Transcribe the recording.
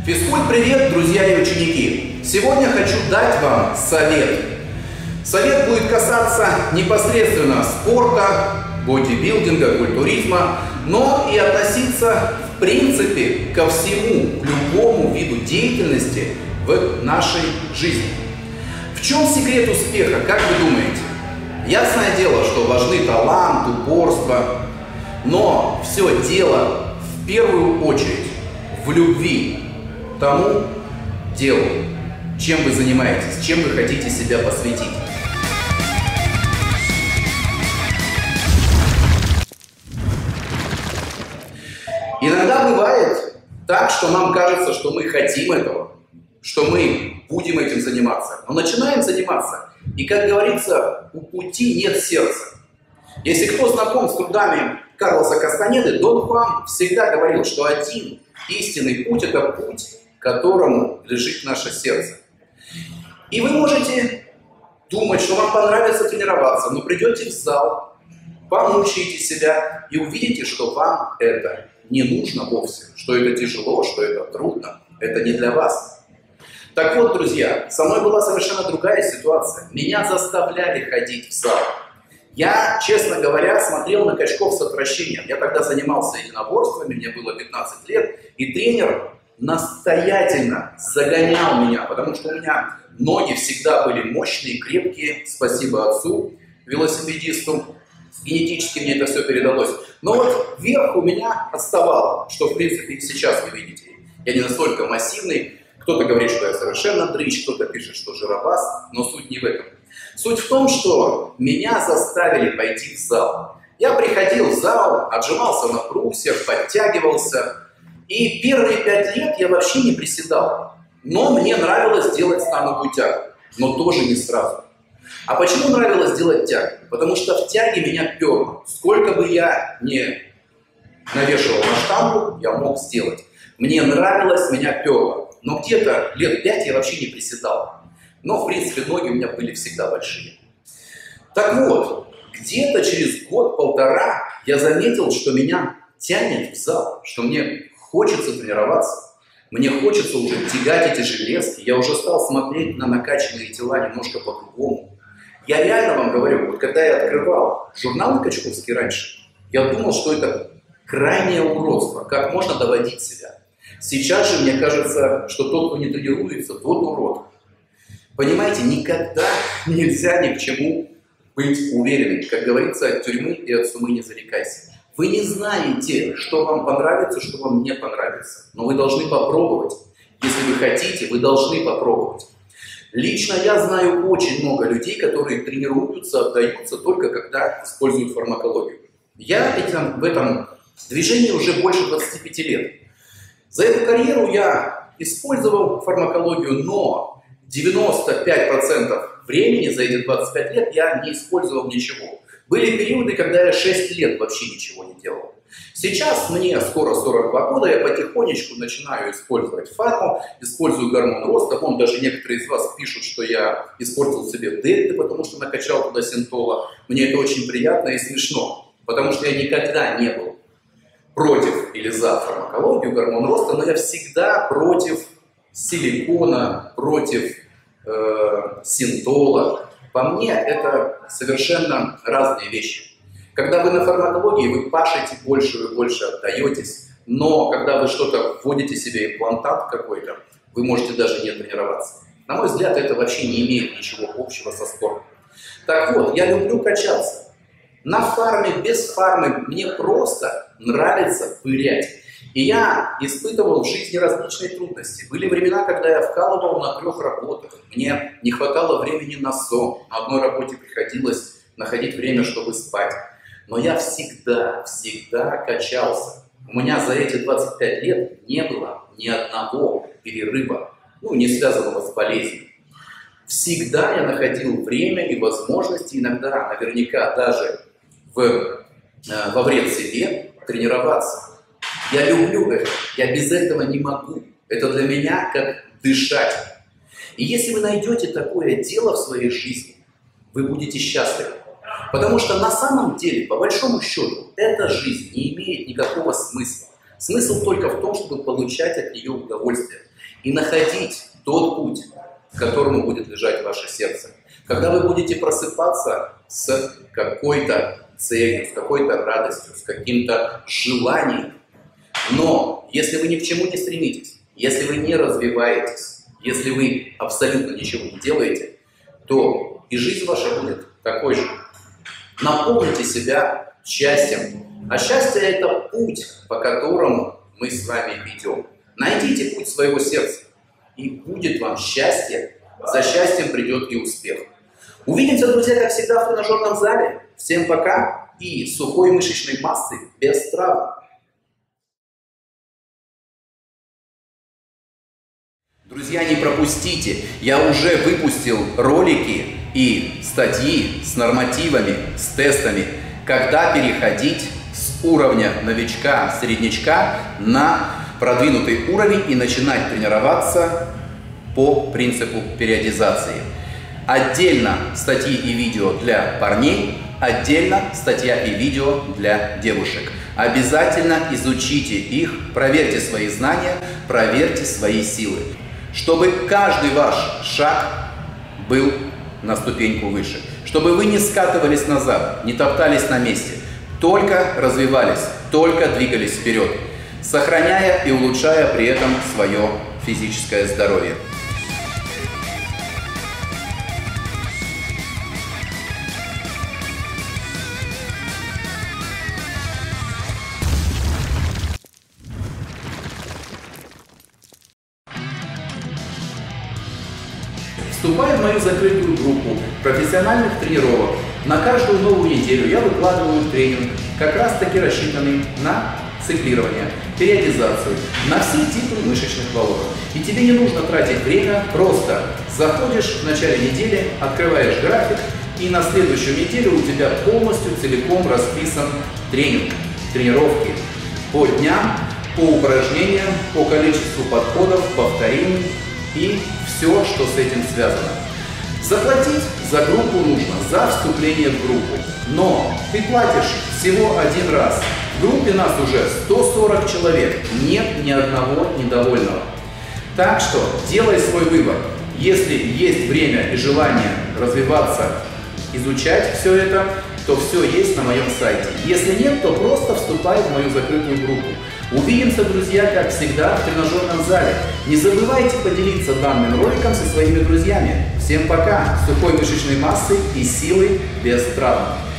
Физкульт-привет, друзья и ученики! Сегодня хочу дать вам совет. Совет будет касаться непосредственно спорта, бодибилдинга, культуризма, но и относиться в принципе ко всему, к любому виду деятельности в нашей жизни. В чем секрет успеха, как вы думаете? Ясное дело, что важны талант, упорство, но все дело в первую очередь в любви к тому делу, чем вы занимаетесь, чем вы хотите себя посвятить. Иногда бывает так, что нам кажется, что мы хотим этого, что мы будем этим заниматься, но начинаем заниматься, и, как говорится, у пути нет сердца. Если кто знаком с трудами Карлоса Кастанеды, Дон Хуан всегда говорил, что один истинный путь – это путь, к которому лежит наше сердце. И вы можете думать, что вам понравится тренироваться, но придете в зал, помучаете себя и увидите, что вам это не нужно вовсе, что это тяжело, что это трудно, это не для вас. Так вот, друзья, со мной была совершенно другая ситуация. Меня заставляли ходить в зал. Я, честно говоря, смотрел на качков с отвращением. Я тогда занимался единоборствами, мне было 15 лет, и тренер настоятельно загонял меня, потому что у меня ноги всегда были мощные, крепкие, спасибо отцу, велосипедисту. Генетически мне это все передалось. Но вот верх у меня отставало, что в принципе сейчас вы видите. Я не настолько массивный. Кто-то говорит, что я совершенно дрыщ, кто-то пишет, что жиробас, но суть не в этом. Суть в том, что меня заставили пойти в зал. Я приходил в зал, отжимался на брусьях, подтягивался. И первые 5 лет я вообще не приседал. Но мне нравилось делать становую тягу, но тоже не сразу. А почему нравилось делать тягу? Потому что в тяге меня перло. Сколько бы я ни навешивал на штангу, я мог сделать. Мне нравилось, меня перло. Но где-то лет 5 я вообще не приседал. Но, в принципе, ноги у меня были всегда большие. Так вот, где-то через год-полтора я заметил, что меня тянет в зал, что мне хочется тренироваться. Мне хочется уже тягать эти железки. Я уже стал смотреть на накачанные тела немножко по-другому. Я реально вам говорю, вот когда я открывал журналы качковские раньше, я думал, что это крайнее уродство, как можно доводить себя. Сейчас же мне кажется, что тот, кто не тренируется, тот урод. Понимаете, никогда нельзя ни к чему быть уверенным. Как говорится, от тюрьмы и от сумы не зарекайся. Вы не знаете, что вам понравится, что вам не понравится. Но вы должны попробовать. Если вы хотите, вы должны попробовать. Лично я знаю очень много людей, которые тренируются, отдаются только когда используют фармакологию. Я в этом движении уже больше 25 лет. За эту карьеру я использовал фармакологию, но 95% времени за эти 25 лет я не использовал ничего. Были периоды, когда я 6 лет вообще ничего не делал. Сейчас мне скоро 42 года, я потихонечку начинаю использовать фарму, использую гормон роста. Вон даже некоторые из вас пишут, что я испортил себе дельты, потому что накачал туда синтола. Мне это очень приятно и смешно, потому что я никогда не был против или за фармакологию, гормон роста, но я всегда против силикона, против синтола. По мне это совершенно разные вещи. Когда вы на фармакологии, вы пашете больше, вы больше отдаетесь, но когда вы что-то вводите себе имплантат какой-то, вы можете даже не тренироваться. На мой взгляд, это вообще не имеет ничего общего со спортом. Так вот, я люблю качаться. На фарме, без фармы мне просто нравится пырять. И я испытывал в жизни различные трудности. Были времена, когда я вкалывал на 3 работах. Мне не хватало времени на сон. На одной работе приходилось находить время, чтобы спать. Но я всегда качался. У меня за эти 25 лет не было ни одного перерыва, не связанного с болезнью. Всегда я находил время и возможности, иногда наверняка даже во вред себе, тренироваться. Я люблю это, я без этого не могу. Это для меня как дышать. И если вы найдете такое дело в своей жизни, вы будете счастливы. Потому что на самом деле, по большому счету, эта жизнь не имеет никакого смысла. Смысл только в том, чтобы получать от нее удовольствие. и находить тот путь, к которому будет лежать ваше сердце. Когда вы будете просыпаться с какой-то целью, с какой-то радостью, с каким-то желанием, но если вы ни к чему не стремитесь, если вы не развиваетесь, если вы абсолютно ничего не делаете, то и жизнь ваша будет такой же. Наполните себя счастьем. А счастье – это путь, по которому мы с вами идем. Найдите путь своего сердца, и будет вам счастье. За счастьем придет и успех. Увидимся, друзья, как всегда, в тренажерном зале. Всем пока и сухой мышечной массы без травм. Друзья, не пропустите, я уже выпустил ролики и статьи с нормативами, с тестами, когда переходить с уровня новичка, среднячка на продвинутый уровень и начинать тренироваться по принципу периодизации. Отдельно статьи и видео для парней, отдельно статья и видео для девушек. Обязательно изучите их, проверьте свои знания, проверьте свои силы, чтобы каждый ваш шаг был на ступеньку выше, чтобы вы не скатывались назад, не топтались на месте, только развивались, только двигались вперед, сохраняя и улучшая при этом свое физическое здоровье. Вступая в мою закрытую группу профессиональных тренировок, на каждую новую неделю я выкладываю тренинг, как раз таки рассчитанный на циклирование, периодизацию, на все типы мышечных волокон. И тебе не нужно тратить время, просто заходишь в начале недели, открываешь график, и на следующую неделю у тебя полностью целиком расписан тренинг, тренировки по дням, по упражнениям, по количеству подходов, повторений и все, что с этим связано. Заплатить за группу нужно, за вступление в группу. Но ты платишь всего один раз. В группе нас уже 140 человек. Нет ни одного недовольного. Так что делай свой выбор. Если есть время и желание развиваться, изучать все это, то все есть на моем сайте. Если нет, то просто вступай в мою закрытую группу. Увидимся, друзья, как всегда, в тренажерном зале. Не забывайте поделиться данным роликом со своими друзьями. Всем пока! Сухой мышечной массы и силы без травм.